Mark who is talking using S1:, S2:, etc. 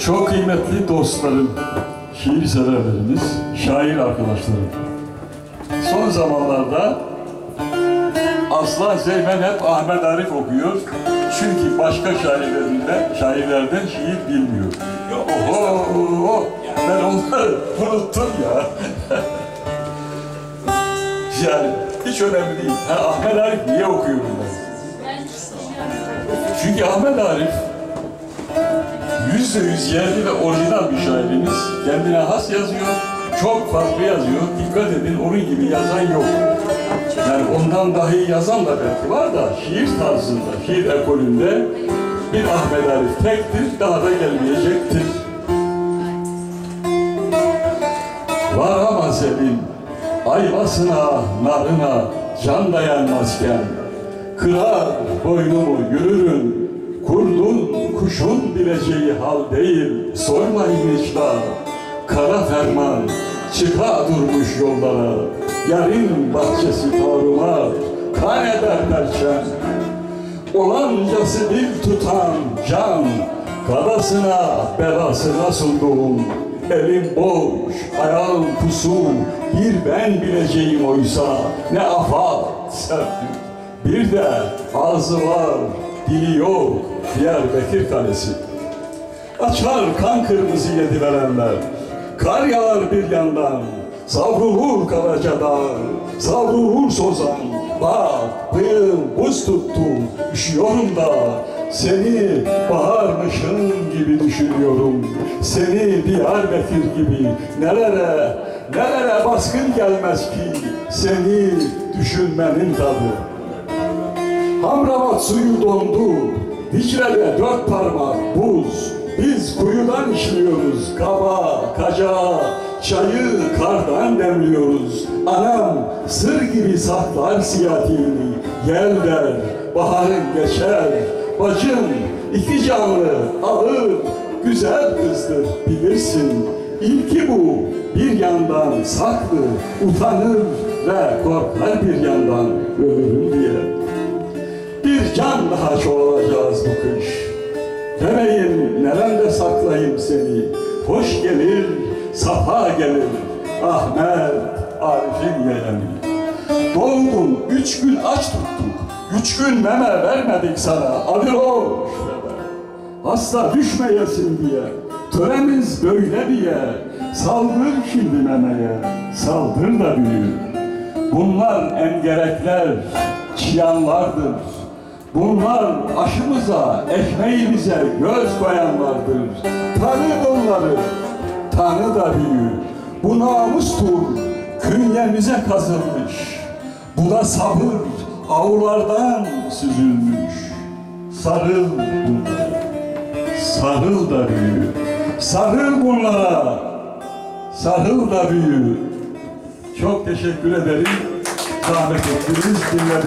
S1: Çok kıymetli dostlarım, şiir severlerimiz, şair arkadaşlarım. Son zamanlarda Aslan Zeymen hep Ahmet Arif okuyor. Çünkü başka şairlerden şiir bilmiyor. Oho, ben onları unuttum ya. Yani hiç önemli değil. Ahmet Arif niye okuyorum ben? Çünkü Ahmet Arif %100 yerli ve orijinal bir şairimiz. Kendine has yazıyor, çok farklı yazıyor. Dikkat edin, onun gibi yazan yok. Yani ondan daha iyi yazan da belki var da şiir tarzında, şiir ekolünde bir Ahmet Arif tektir, daha da gelmeyecektir. Varamaz elim, ayvasına, narına can dayanmazken, kırar boynumu yürürüm, kurdun kuşun bileceği hal değil, sormayın hiç daha. Kara ferman çıka durmuş yollara, yarın bahçesi tarumar, kan eder perçem. Olancası dil tutan can, kadasına belasına sundum. Elim boş, ayağım pusu, bir ben bileceğim oysa ne afat serptim. Bir de ağzı var, dili yok, Diyarbakır kalesi. Açar kan kırmızı yediverenler, kar yağar bir yandan, savrulur Karaca Dağ, savrulur Sozan. Bak, bıyığım buz tuttu, üşüyorum da, seni baharmışın gibi düşünüyorum. Seni Diyarbakır gibi nerelere baskın gelmez ki, seni düşünmenin tadı. Hamrabat suyu dondu, Dicle'de 4 parmak buz. Biz kuyudan işliyoruz, kaba, kaca, çayı kardan demliyoruz. Anam sır gibi saklar siyatiğini, gel der, baharın geçer. Bacım iki canlı, ağır, güzel kızdır bilirsin. İlki bu, bir yandan saklı, utanır ve korkar bir yandan ölürüm diye. Bir can daha çoğalacağız bu kış. Demeyin nerede saklayayım seni. Hoş gelir, safa gelir. Ahmet Arif'in yeğeni. Doğdun, 3 gün aç tuttuk. 3 gün meme vermedik sana. Adı hoş. Hasta düşmeyesin diye. Töremiz böyle diye. Saldır şimdi memeye. Saldır da büyür. Bunlar engerekler, çıyanlardır. Bunlar aşımıza, ekmeğimize göz koyanlardır. Tanı onları, tanı da büyür. Bu namustur, künyemize kazınmış. Bu da sabır, avlardan süzülmüş. Sarıl bunlara, sarıl da büyür. Sarıl bunlara, sarıl da büyür. Çok teşekkür ederim. Zahmet ettiniz, dinlediniz.